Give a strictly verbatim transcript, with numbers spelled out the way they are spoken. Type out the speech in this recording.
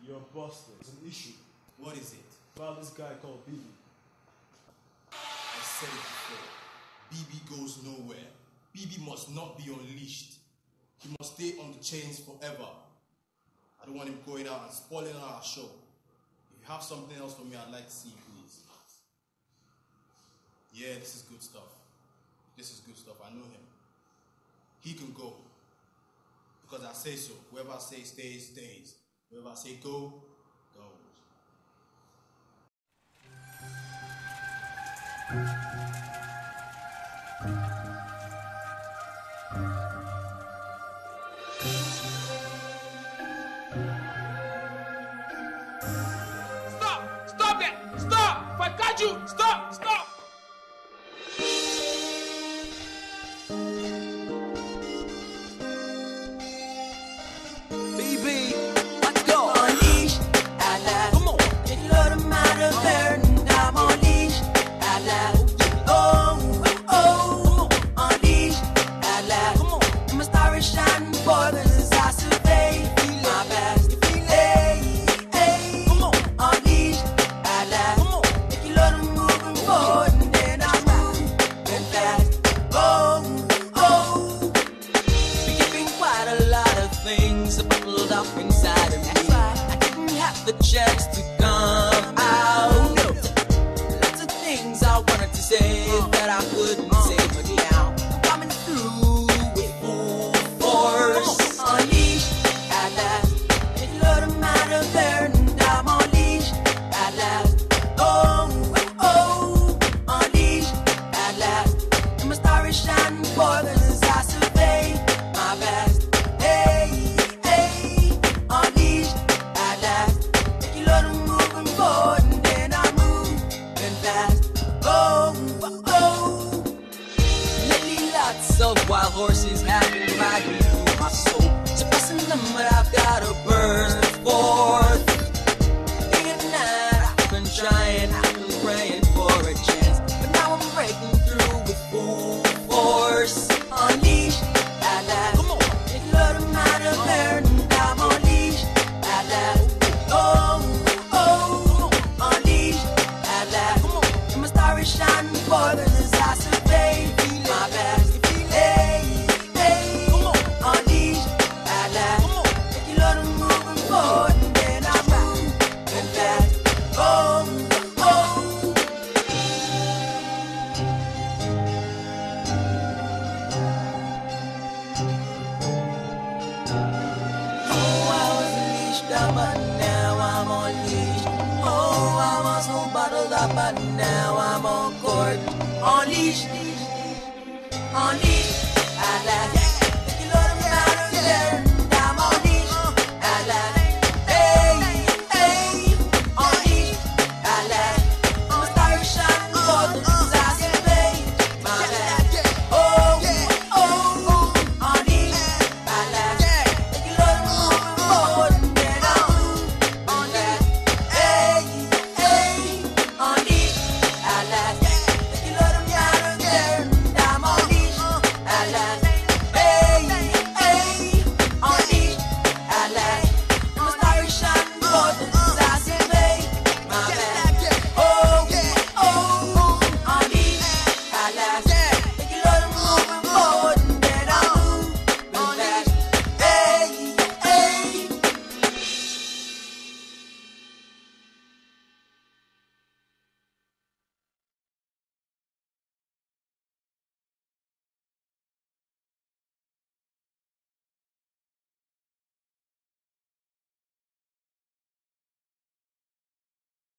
You're busted. It's an issue. What is it? About this guy called B B. I said it before. B B goes nowhere. B B must not be unleashed. He must stay on the chains forever. I don't want him going out and spoiling our show. If you have something else for me, I'd like to see, please. Yeah, this is good stuff. This is good stuff. I know him. He can go. Because I say so. Whoever I say stays, stays. Whoever I say go, goes. Stop! Stop it! Stop! If I catch you, stop! Stop! B B, let's go. Unleash, I love. Come on. If you let them out of there, and I'm unleashed, I love. Oh, oh, unleash, I love. Come on. I'm a star is shining boy, as I survey my best. Hey, hey, come on. Unleash, I love. Come on. If you let them moving forward, and then I move and fast. Oh, oh. Be keeping quite a lot of things bottled up inside of me. I didn't have the chance to come out. Lots of things I wanted to say that I couldn't say, but now I'm coming through with full force. Unleash at last. If you let them out of there, and I'm unleashed at last. Oh, oh, unleashed at last. And my star is shining forth as I survey my best. Hey, hey, unleashed at last. If you let them moving forward, and then I move and fast. Oh, oh. Lately, lots of wild horses have been riding through my soul, suppressing them, but I've got to burst forth. Day and night, I've been trying, I've been praying for a chance, but now I'm breaking through with full force. Unleashed at last. Come on. If you let them out of there, and I'm unleashed at last. Oh, oh, unleashed at last. Come on. And my star is shining forth as I survey my best. Hey, hey, come on. Unleashed at last. Come on. If you let them moving forward, and then I move and fast. Oh, oh. Oh, I was unleashed up, but now I'm unleashed. Oh, I was so bottled up, but now I'm on court. Unleashed, unleashed, at last.